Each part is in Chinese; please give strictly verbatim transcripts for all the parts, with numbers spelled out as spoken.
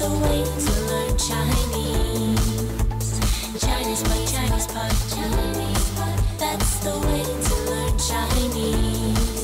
the way to learn Chinese. Chinese pot, Chinese pot, Chinese pot. That's the way to learn Chinese.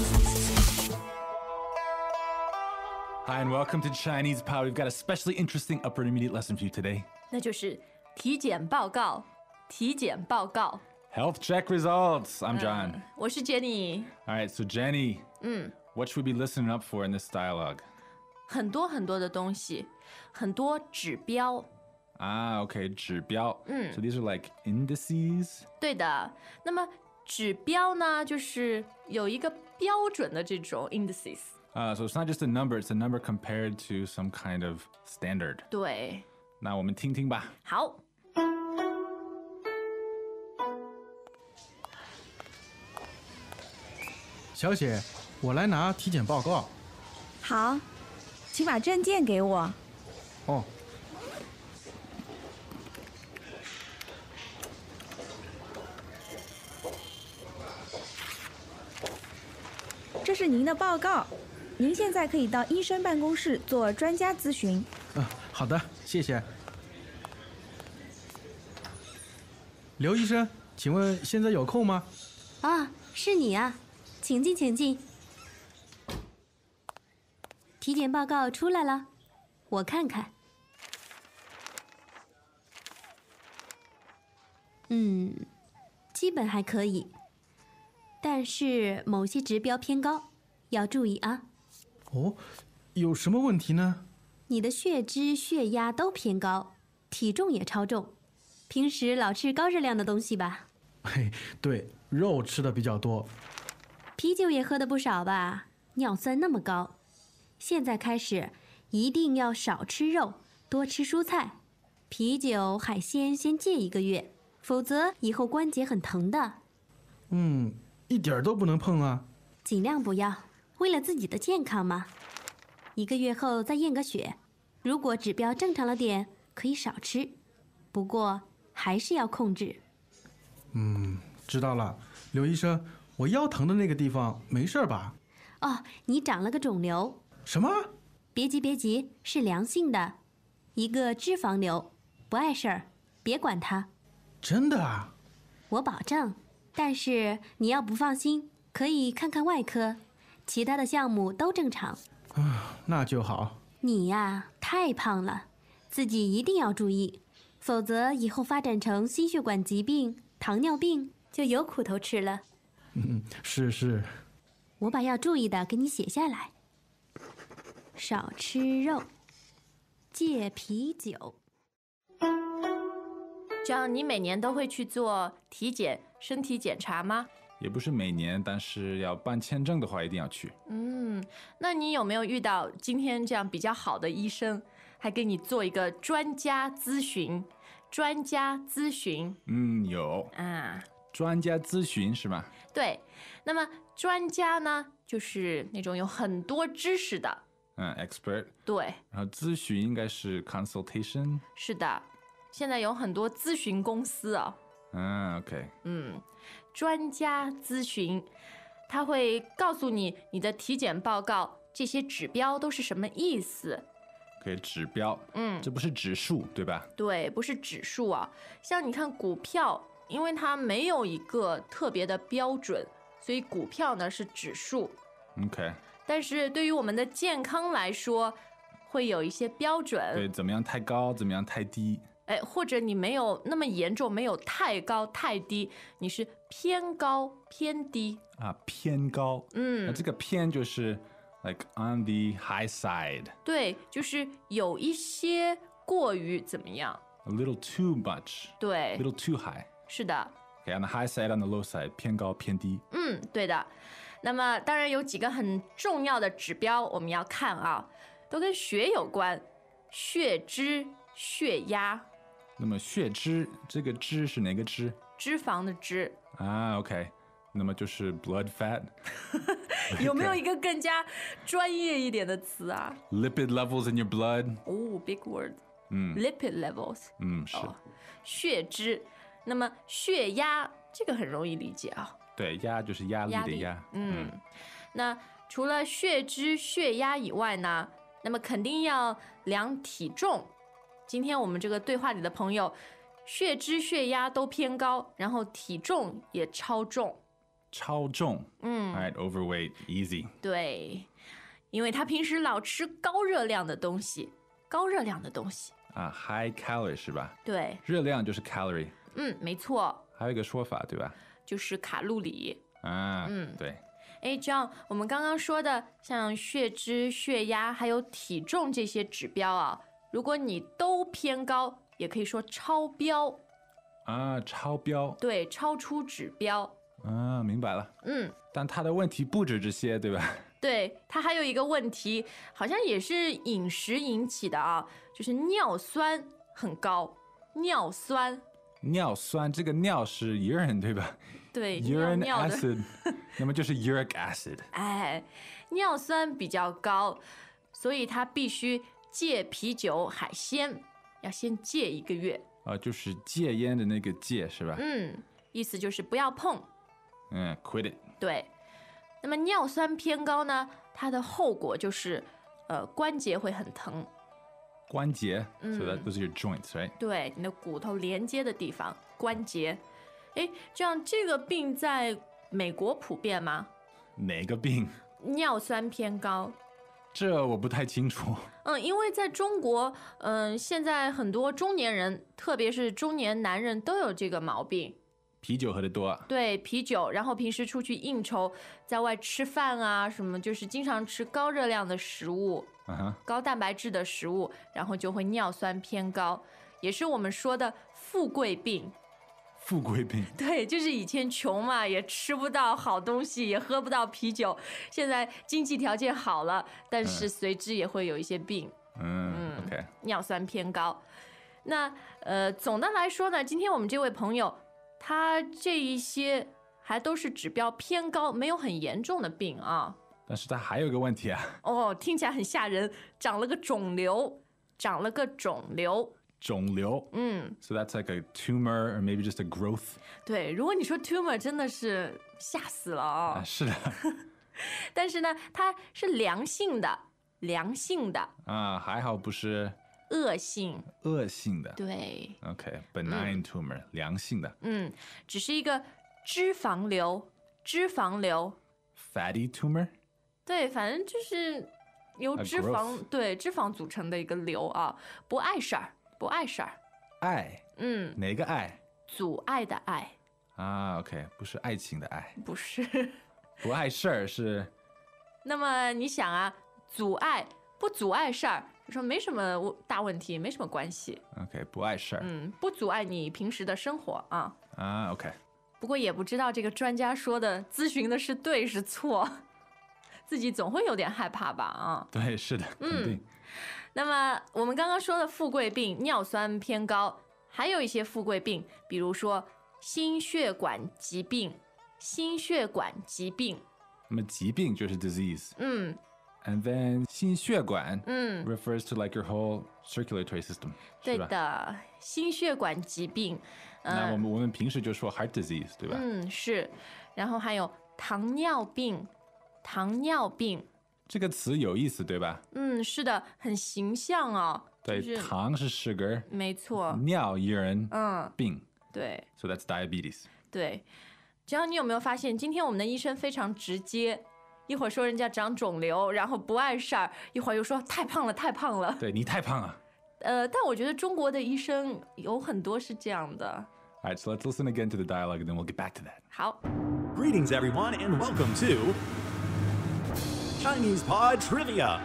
Hi, and welcome to Chinese Pod. We've got a especially interesting upper intermediate lesson for you today. 那就是体检报告，体检报告。 Health check results. I'm John. 嗯、我是 Jenny。 All right, so Jenny, 嗯， what should we be listening up for in this dialogue? 很多很多的东西，很多指标。 Ah, okay, 指标。 嗯 So these are like indices? 对的，那么指标呢，就是有一个标准的这种 indices。 Uh, so it's not just a number, it's a number compared to some kind of standard. 对， 那我们听听吧。 好。 小姐，我来拿体检报告。 好，请把证件给我。 哦， 这是您的报告，您现在可以到医生办公室做专家咨询。 嗯、好的，谢谢。刘医生，请问现在有空吗？ 啊，是你啊，请进，请进。体检报告出来了，我看看。嗯，基本还可以，但是某些指标偏高，要注意啊。 哦，有什么问题呢？ 你的血脂、血压都偏高，体重也超重，平时老吃高热量的东西吧？ 嘿，对，肉吃的比较多。 啤酒也喝的不少吧？尿酸那么高，现在开始一定要少吃肉，多吃蔬菜。啤酒、海鲜先戒一个月，否则以后关节很疼的。 嗯，一点儿都不能碰啊。 尽量不要，为了自己的健康嘛。一个月后再验个血，如果指标正常了点，可以少吃，不过还是要控制。 嗯，知道了。刘医生，我腰疼的那个地方没事吧？ 哦，你长了个肿瘤。 什么？ 别急别急，是良性的，一个脂肪瘤，不碍事儿，别管它。 真的啊？ 我保证。但是你要不放心，可以看看外科，其他的项目都正常。 啊，那就好。 你呀，太胖了，自己一定要注意，否则以后发展成心血管疾病、糖尿病就有苦头吃了。 嗯，是是。 我把要注意的给你写下来：少吃肉，戒啤酒。 这样，你每年都会去做体检、身体检查吗？ 也不是每年，但是要办签证的话，一定要去。 嗯，那你有没有遇到今天这样比较好的医生，还给你做一个专家咨询？专家咨询， 嗯，有啊， 专家咨询是吗？ 对。那么专家呢，就是那种有很多知识的， 嗯 ，expert。 对。 然后咨询应该是 consultation。 是的，现在有很多咨询公司哦。 嗯 ，OK。 嗯，专家咨询，他会告诉你你的体检报告这些指标都是什么意思。 可以指标， 嗯， 这不是指数对吧？ 对，不是指数啊。像你看股票，因为它没有一个特别的标准，所以股票呢是指数。 OK。 但是对于我们的健康来说，会有一些标准。 对，怎么样太高，怎么样太低。 哎，或者你没有那么严重，没有太高太低，你是偏高偏低啊，偏高。 嗯， 那这个偏就是 like on the high side。 对，就是有一些过于怎么样 ？A little too much。 对 ，a little too high。 是的。 Okay, on the high side, on the low side， 偏高偏低。 嗯，对的。那么当然有几个很重要的指标我们要看啊，都跟血有关，血脂、血压。 那么血脂，这个脂是哪个脂？ 脂肪的脂啊 ，OK， 那么就是 blood fat 。 有没有一个更加专业一点的词啊 ？Lipid levels in your blood。 哦 ，big word。 嗯 ，lipid levels。 嗯，是。 哦，血脂，那么血压这个很容易理解啊。 对，压就是压力的压。 嗯，嗯那除了血脂、血压以外呢， 那么肯定要量体重。今天我们这个对话里的朋友，血脂、血压都偏高，然后体重也超重。 超重。 嗯 All right, overweight, easy. 对，因为他平时老吃高热量的东西，高热量的东西。 啊、high calorie 是吧？ 对， 热量就是 calorie， 嗯，没错， 还有一个说法对吧？ 就是卡路里。 啊， 嗯对。 哎，这样我们刚刚说的，像血脂、血压还有体重这些指标啊，如果你都偏高，也可以说超标。 啊，超标。 对，超出指标。 啊，明白了。 嗯， 但他的问题不止这些，对吧？ 对，它还有一个问题，好像也是饮食引起的啊，就是尿酸很高。尿酸。 尿酸，这个尿是 urine 对吧？ 对， urine 尿尿的 acid，那么就是 uric acid。 哎，尿酸比较高，所以他必须戒啤酒、海鲜，要先戒一个月。 啊，就是戒烟的那个戒是吧？ 嗯，意思就是不要碰。 嗯 ，quit it。 对，那么尿酸偏高呢，它的后果就是，呃，关节会很疼。 关节、 嗯 so that those are your joints, right？ 对，你的骨头连接的地方，关节。哎，这样这个病在美国普遍吗？ 哪个病？ 尿酸偏高。 这我不太清楚。 嗯，因为在中国，嗯、现在很多中年人，特别是中年男人都有这个毛病。 啤酒喝得多。 对，啤酒，然后平时出去应酬，在外吃饭啊，什么就是经常吃高热量的食物， 嗯哼， 高蛋白质的食物，然后就会尿酸偏高，也是我们说的富贵病。 富贵病。 对，就是以前穷嘛，也吃不到好东西，也喝不到啤酒。现在经济条件好了，但是随之也会有一些病， 嗯 OK。 尿酸偏高。那呃，总的来说呢，今天我们这位朋友，他这一些还都是指标偏高，没有很严重的病啊。 但是他还有一个问题啊。 哦，听起来很吓人，长了个肿瘤，长了个肿瘤。 肿瘤。 嗯， So that's like a tumor or maybe just a growth。 对，如果你说 tumor， 真的是吓死了啊、 啊，是的。 但是呢，它是良性的，良性的， 啊，还好不是恶性。 恶性的。 对， OK，benign tumor，良性的。 嗯，只是一个脂肪瘤，脂肪瘤。 Fatty tumor。 对，反正就是由 A 脂肪 growth 对脂肪组成的一个瘤啊，不碍事儿，不碍事儿。 爱， 嗯， 哪个爱？ 阻碍的碍， 啊，OK，不是爱情的爱， 不是。 不碍事儿是。 那么你想啊，阻碍不阻碍事儿，就说没什么大问题，没什么关系。 OK，不碍事儿。 嗯，不阻碍你平时的生活啊。 啊，OK。 不过也不知道这个专家说的咨询的是对是错，自己总会有点害怕吧啊。 对，是的， 嗯肯定。 那么我们刚刚说的富贵病，尿酸偏高，还有一些富贵病，比如说心血管疾病，心血管疾病。 那么疾病就是 disease， 嗯 and then 心血管嗯， refers to like your whole circulatory system， 对是吧？ 的，心血管疾病。 那我们我们平时就说 heart disease， 对吧？ 嗯，是。然后还有糖尿病，糖尿病。 这个词有意思，对吧？ 嗯，是的，很形象哦。 对， 就是糖是 sugar， 没错。 尿 urine， 嗯， 病对 ，so that's diabetes。 对。只要你有没有发现，今天我们的医生非常直接，一会儿说人家长肿瘤，然后不碍事儿，一会儿又说太胖了，太胖了。 对，你太胖了。 呃，但我觉得中国的医生有很多是这样的。 All right, so let's listen again to the dialogue, and then we'll get back to that. 好， Greetings, everyone, and welcome to Chinese Pod Trivia.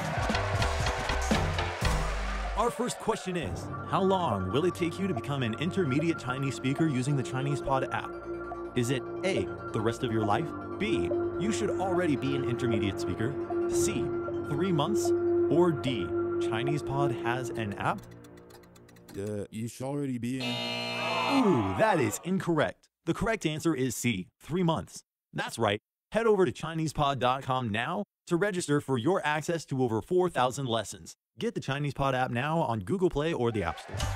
Our first question is, how long will it take you to become an intermediate Chinese speaker using the Chinese Pod app? Is it A, the rest of your life? B, you should already be an intermediate speaker? C, three months? Or D, Chinese Pod has an app? Uh, you should already be in. Ooh, that is incorrect. The correct answer is C, three months. That's right. Head over to Chinese Pod dot com now to register for your access to over four thousand lessons. Get the Chinese Pod app now on Google Play or the App Store.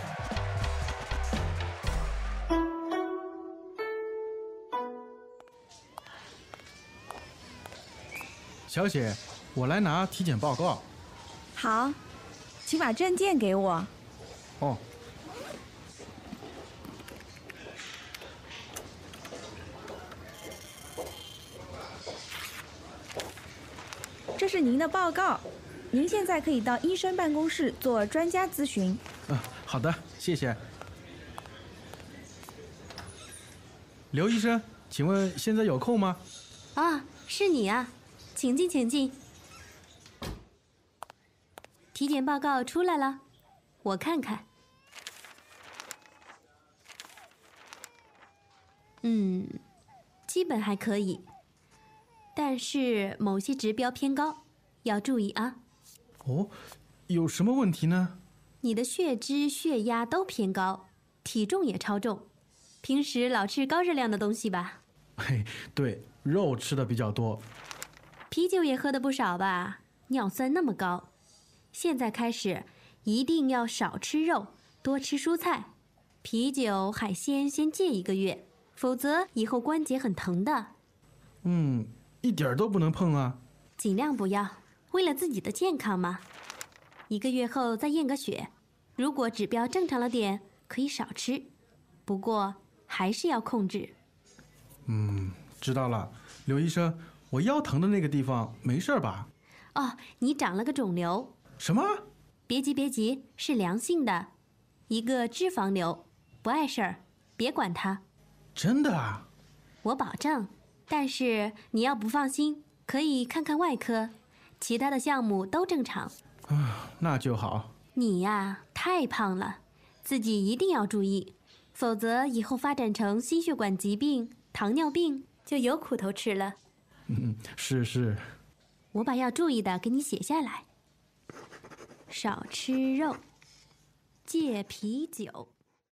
小雪，我来拿体检报告。 好，请把证件给我。 哦， 这是您的报告，您现在可以到医生办公室做专家咨询。 嗯、好的，谢谢。刘医生，请问现在有空吗？ 啊，是你啊，请进，请进。体检报告出来了，我看看。嗯，基本还可以，但是某些指标偏高，要注意啊。 哦，有什么问题呢？ 你的血脂、血压都偏高，体重也超重，平时老吃高热量的东西吧？ 嘿，对，肉吃的比较多。 啤酒也喝的不少吧？尿酸那么高，现在开始一定要少吃肉，多吃蔬菜。啤酒、海鲜先戒一个月，否则以后关节很疼的。 嗯，一点儿都不能碰啊。 尽量不要，为了自己的健康嘛。一个月后再验个血，如果指标正常了点，可以少吃，不过还是要控制。 嗯，知道了。刘医生，我腰疼的那个地方没事吧？ 哦，你长了个肿瘤。 什么？ 别急别急，是良性的，一个脂肪瘤，不碍事儿，别管它。 真的啊？ 我保证。但是你要不放心，可以看看外科，其他的项目都正常。 啊，那就好。 你呀，太胖了，自己一定要注意，否则以后发展成心血管疾病、糖尿病就有苦头吃了。 嗯，是是。 我把要注意的给你写下来：少吃肉，戒啤酒。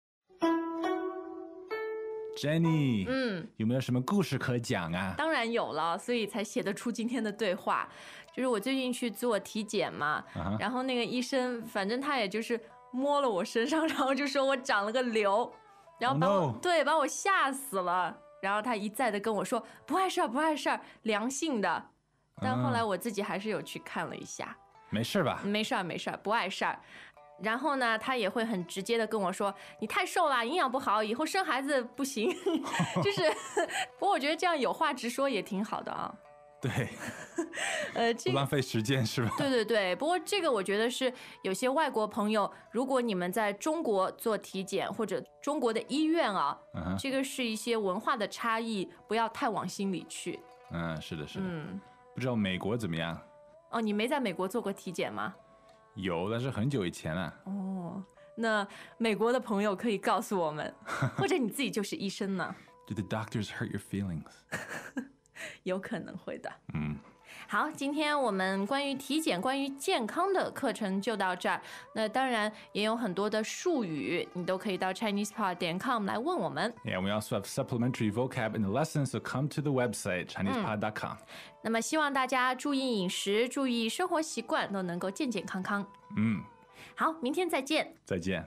Jenny， 嗯， 有没有什么故事可讲啊？ 当然有了，所以才写得出今天的对话。就是我最近去做体检嘛， Uh-huh. 然后那个医生，反正他也就是摸了我身上，然后就说我长了个瘤，然后把我、 Oh no. 对把我吓死了。然后他一再的跟我说不碍事儿，不碍事儿，良性的。但后来我自己还是有去看了一下， 没事吧？ 没事儿没事儿，不碍事儿。然后呢，他也会很直接的跟我说，你太瘦了，营养不好，以后生孩子不行。就是不过我觉得这样有话直说也挺好的啊。 对， 呃，这个不浪费时间是吧？ 对对对，不过这个我觉得是有些外国朋友，如果你们在中国做体检或者中国的医院啊， 嗯哼这个是一些文化的差异，不要太往心里去。 嗯，是的，是的。 嗯， 不知道美国怎么样？ 哦，你没在美国做过体检吗？ 有，但是很久以前了。 哦，那美国的朋友可以告诉我们，或者你自己就是医生呢？ Do the doctors hurt your feelings？ 有可能会的。 嗯， 好，今天我们关于体检、关于健康的课程就到这儿。那当然也有很多的术语，你都可以到 chinese pod 点 com 来问我们。 Yeah, we also have supplementary vocab in the lesson, so come to the website chinese pod dot com。 那么希望大家注意饮食，注意生活习惯，都能够健健康康。 嗯， 好，明天再见。 再见。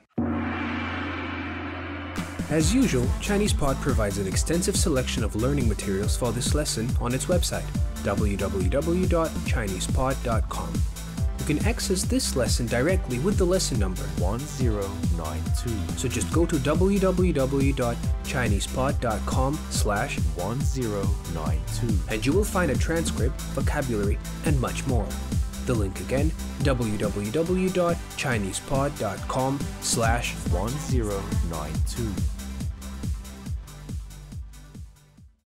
As usual, ChinesePod provides an extensive selection of learning materials for this lesson on its website, w w w dot chinese pod dot com. You can access this lesson directly with the lesson number one zero nine two. So just go to w w w dot chinese pod dot com slash one zero nine two. and you will find a transcript, vocabulary, and much more. The link again, w w w dot chinese pod dot com slash one zero nine two.